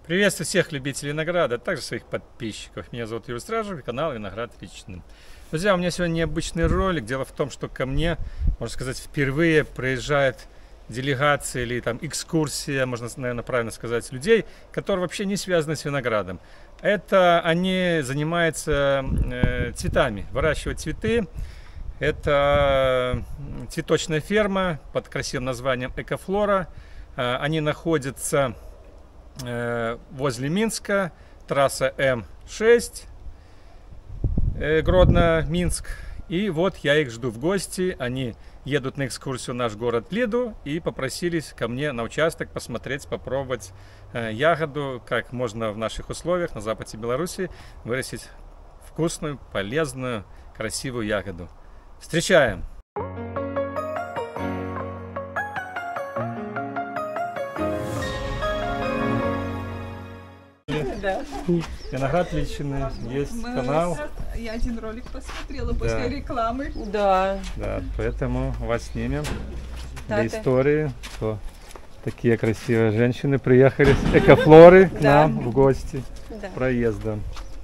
Приветствую всех любителей винограда, а также своих подписчиков. Меня зовут Юрий Стражев, канал Виноград Личный. Друзья, у меня сегодня необычный ролик. Дело в том, что ко мне, можно сказать, впервые приезжает делегация или там экскурсия, можно, наверное, правильно сказать, людей, которые вообще не связаны с виноградом. Это они занимаются цветами, выращивают цветы. Это цветочная ферма под красивым названием Экофлора. Они находятся возле Минска, трасса М6, Гродно-Минск. И вот я их жду в гости. Они едут на экскурсию в наш город Лиду и попросились ко мне на участок посмотреть, попробовать ягоду, как можно в наших условиях на западе Беларуси вырастить вкусную, полезную, красивую ягоду. Встречаем! Да. Виноград Личный, есть канал. Я один ролик посмотрела после рекламы. Да. Да, поэтому вас снимем для Да, истории, что такие красивые женщины приехали с Экофлоры к нам в гости проездом.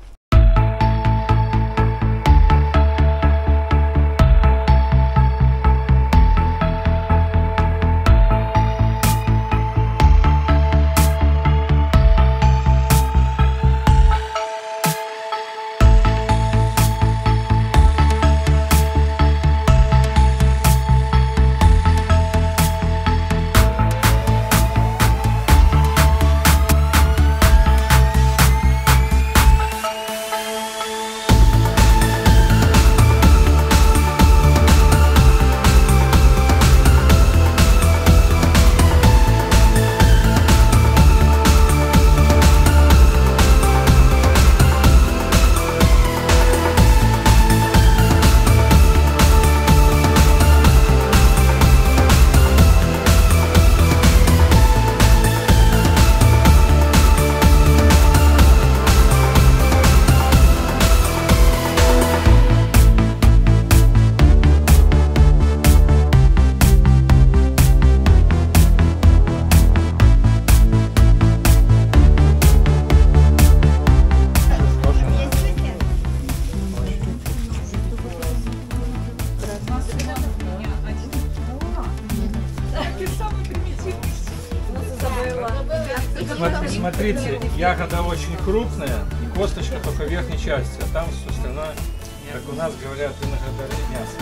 Смотрите, ягода очень крупная, и косточка только в верхней части, а там все остальное, как у нас говорят, виноградары, мясо.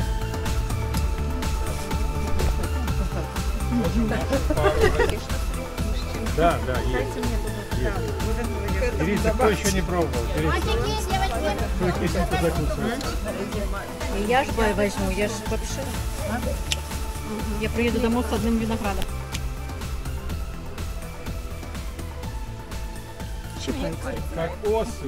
Да, есть. Ириса, кто еще не пробовал? Я ж возьму, я ж вообще. Я приеду домой с одним виноградом. Как осы.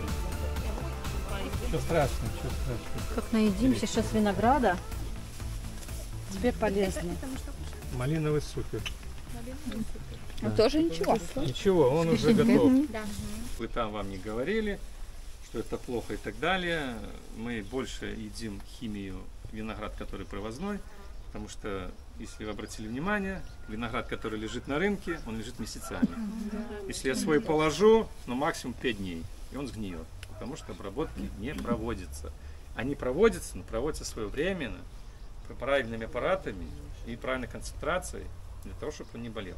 Что страшно, что страшно. Как наедимся сейчас винограда, тебе полезнее. Малиновый супер. Ну, тоже ничего. Ничего, он уже готов. Вы там вам не говорили, что это плохо и так далее. Мы больше едим химию, виноград, который привозной, потому что, если вы обратили внимание, виноград, который лежит на рынке, он лежит месяцами. Если я свой положу, ну максимум 5 дней, и он сгниет, потому что обработки не проводятся. Они проводятся, но проводятся своевременно, правильными аппаратами и правильной концентрацией, для того, чтобы он не болел.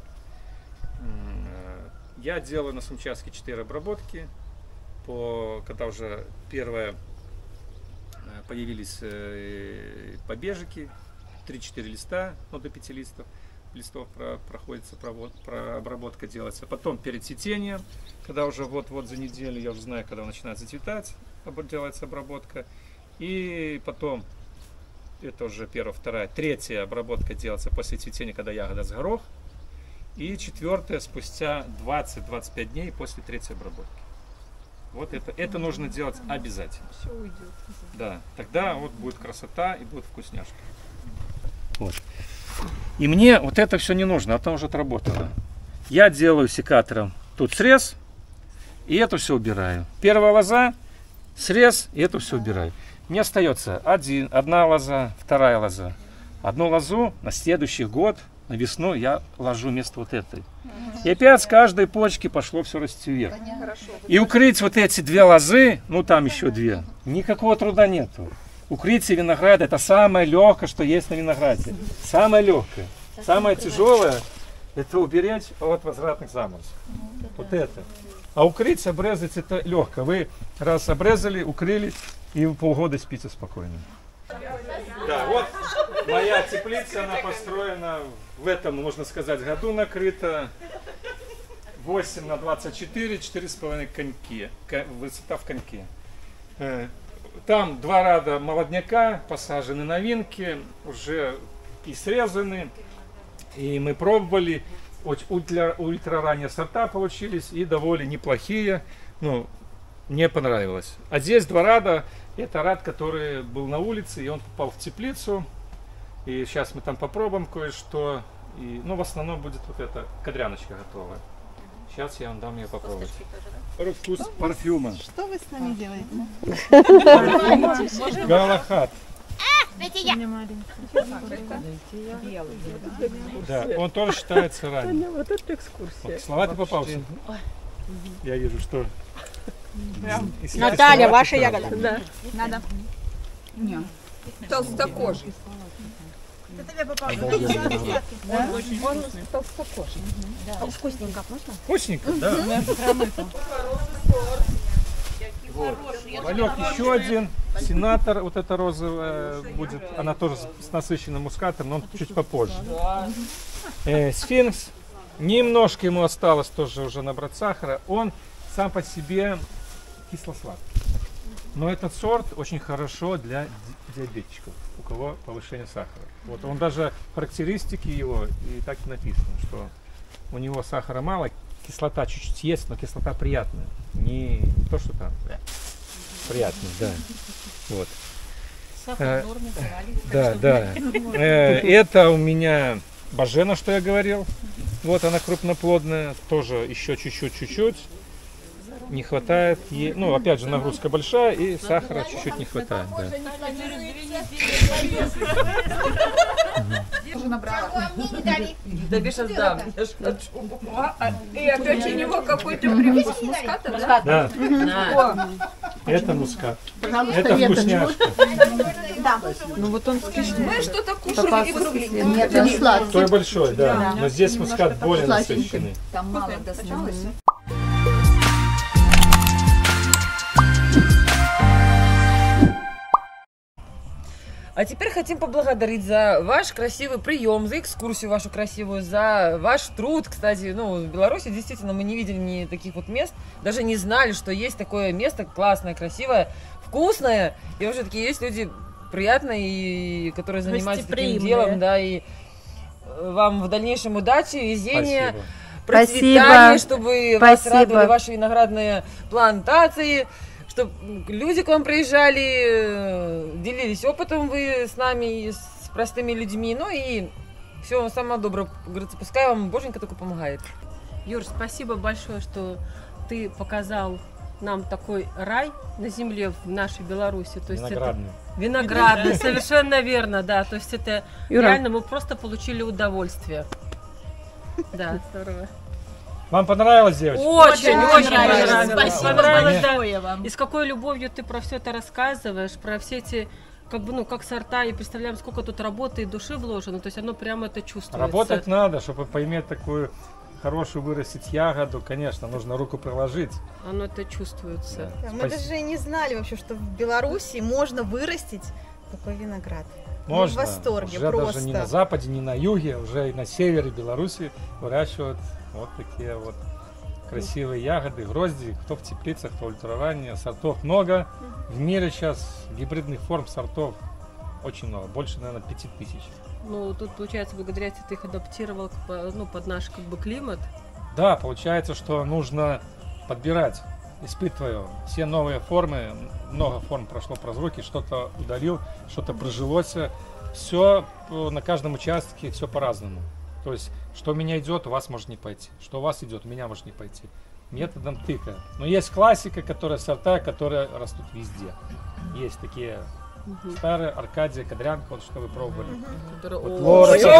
Я делаю на своем участке 4 обработки, когда уже первые появились побежики, 3-4 листа, ну до 5 листов проходится обработка делается. Потом перед цветением, когда уже вот за неделю, я уже знаю, когда он начинает зацветать, делается обработка. И потом, это уже первая, вторая, третья обработка делается после цветения, когда ягода с горох. И четвертая спустя 20-25 дней после третьей обработки. Вот это нужно делать обязательно. Все уйдет. Да, тогда вот будет красота и будет вкусняшка. Вот. И мне вот это все не нужно, а там уже отработано. Я делаю секатором тут срез, и это все убираю. Первая лоза, срез, и это все убираю. Мне остается одна лоза, вторая лоза. Одну лозу на следующий год на весну я ложу вместо вот этой. И опять с каждой почки пошло все расти вверх. И укрыть вот эти две лозы, ну там еще две, никакого труда нету. Укрытие винограда — это самое легкое, что есть на винограде. Самое легкое. Самое тяжелое — это уберечь от возвратных заморозков. Вот это. А укрыть, обрезать — это легко. Вы раз обрезали, укрыли, и полгода спите спокойно. Да, вот моя теплица, она построена в этом, можно сказать, году накрыта. 8 на 24, 4,5 коньки, высота в коньке. Там 2 ряда молодняка, посажены новинки, уже и срезаны. И мы пробовали, ультра ранние сорта получились и довольно неплохие. Ну, мне понравилось. А здесь 2 ряда, это ряд, который был на улице, и он попал в теплицу. И сейчас мы там попробуем кое-что. И, ну, в основном будет вот эта кадряночка готовая. Сейчас я вам дам ее попробовать. Вкус парфюма. Что вы с нами делаете? Галахат. Да, он тоже считается ранним. Вот это экскурсия. Слова ты попался. Я вижу, что... Наталья, ваша ягода. Да. Надо. Нет. Толстокожий. Он толстокожий. Вкусненько, можно? Вкусненько, да. Вот. Валек еще один. Сенатор, вот эта розовая будет, она тоже с насыщенным мускатом, но он чуть попозже. Сфинкс, немножко ему осталось тоже уже набрать сахара. Он сам по себе кисло-сладкий. Но этот сорт очень хорошо для диабетиков, у кого повышение сахара. Вот он даже характеристики его, и так и написано, что у него сахара мало, кислота чуть-чуть есть, но кислота приятная. Не то, что там. Приятная, да. Вот. Сахар в норме, Да, да. Это у меня бажена, что я говорил. Вот она крупноплодная, тоже еще чуть-чуть. Не хватает ей, ну опять же нагрузка большая и сахара чуть-чуть не хватает. Да. Уже набрала. Да без дам. И опять у него какой-то привкус муската, да? Да. Это мускат. Это вкусняшка. Ну вот он скишный. Мы что-то кушали и кругленькое. Нет, он сладкий. Той большой, да. Но здесь мускат более насыщенный. Там мало досталось. А теперь хотим поблагодарить за ваш красивый прием, за экскурсию вашу красивую, за ваш труд. Кстати, ну, в Беларуси действительно мы не видели ни таких вот мест, даже не знали, что есть такое место классное, красивое, вкусное. И вообще такие есть люди приятные, и которые занимаются таким делом, да, и вам в дальнейшем удачи, везения, процветания, чтобы вас радовали ваши виноградные плантации. Чтобы люди к вам приезжали, делились опытом вы с нами, и с простыми людьми. Ну и всего самого доброго. Говорится, пускай вам Боженька только помогает. Юр, спасибо большое, что ты показал нам такой рай на земле в нашей Беларуси. То есть Виноградный. Это виноградный, совершенно верно, да. То есть это Юра. реально мы просто получили удовольствие. Да, здорово. Вам понравилось, девочки? Очень понравилось. понравилось. Спасибо Понравилось, большое да. вам. И с какой любовью ты про все это рассказываешь, про все эти, как бы, ну, как сорта, и представляем, сколько тут работы и души вложено. То есть оно прямо это чувствуется. Работать надо, чтобы поиметь такую хорошую вырастить ягоду, конечно, нужно руку приложить. Оно это чувствуется. Да. Мы даже не знали вообще, что в Беларуси можно вырастить такой виноград. Можно. Мы в восторге Уже просто. даже не на западе, не на юге, уже и на севере Беларуси выращивают вот такие вот красивые ягоды, грозди. Кто в теплицах, кто ультраранние. Сортов много. В мире сейчас гибридных форм сортов очень много. Больше, наверное, 5000. Ну, тут, получается, благодаря тебе ты их адаптировал ну, под наш, как бы, климат. Да, получается, что нужно подбирать, испытывая все новые формы. Много форм прошло през руки, что-то удалил, что-то прижилось. Все на каждом участке, все по-разному. То есть, что у меня идет, у вас может не пойти. Что у вас идет, у меня может не пойти. Методом тыка. Но есть классика, которая сорта, которые растут везде. Есть такие Старая Аркадия, Кадрянка, вот что вы пробовали. Вот О, Лора, очень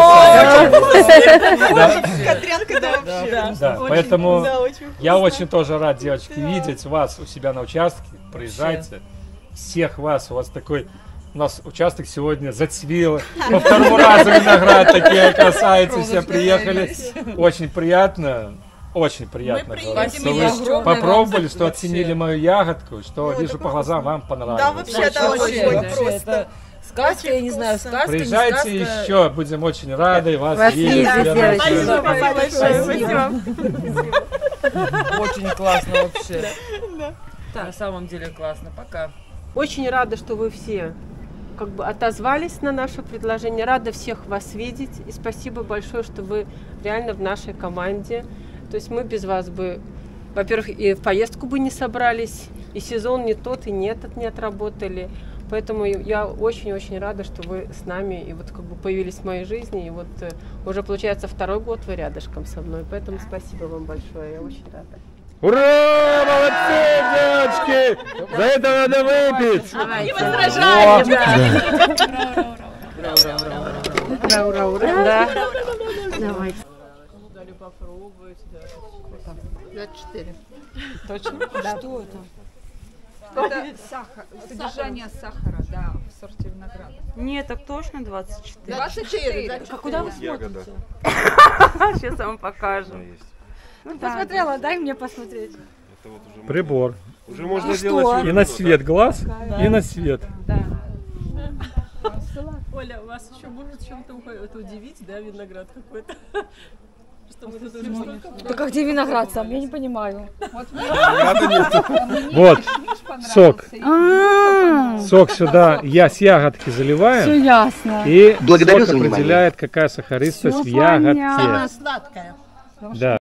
Кадрянка, да, вообще. да, поэтому Да, очень я очень тоже рад, девочки, видеть вас у себя на участке. Приезжайте. Всех вас. У вас такой... У нас участок сегодня зацвел. По второму разу виноград такие красавицы все приехали. Очень приятно. Очень приятно. Говорить, что вы попробовали, что оценили мою ягодку, что вижу по глазам, вам понравилось. Да, вообще, это очень просто. Сказка, я не знаю, сказка, Приезжайте не сказка. еще, будем очень рады вас видеть. Спасибо большое. Очень классно вообще. На самом деле классно. Пока. Очень рада, что вы все как бы отозвались на наше предложение. Рада всех вас видеть. И спасибо большое, что вы реально в нашей команде. То есть мы без вас бы, во-первых, и в поездку бы не собрались, и сезон не тот, и не этот не отработали. Поэтому я очень-очень рада, что вы с нами и вот как бы появились в моей жизни. И вот уже получается 2-й год вы рядышком со мной. Поэтому спасибо вам большое. Я очень рада. Ура! Молодцы, девочки! За это надо выпить! Не возражаем. Да. Давайте. Дали попробовать. 24. Точно? Да. Что это? Это сахар, содержание сахара, да, в сорте винограда. Нет, так точно 24. 24. А куда вы смотрите? Сейчас я вам покажу. Ну, посмотрела, дай мне посмотреть. Прибор. Уже можно что? делать. И на цвет глаз, и на цвет. Оля, вас еще может чем-то удивить, да, виноград какой-то? Так а где виноград сам? Я не понимаю. Вот, сок. Сок сюда я с ягодки заливаю. Все ясно. И Благодарю сок за внимание. определяет, какая сахаристость в ягодке. Сладкая. Да.